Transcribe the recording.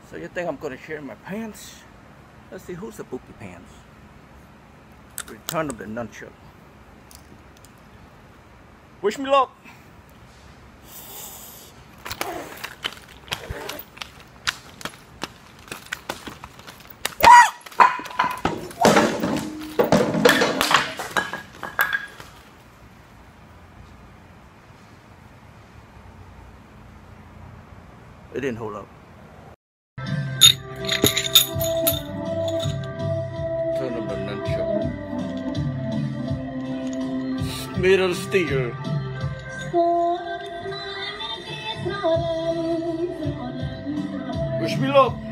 So you think I'm gonna share my pants? Let's see who's the poopy pants. Return of the nunchuck. Wish me luck. It didn't hold up. Turn of the nunchuck. Middle steel. Wish me luck.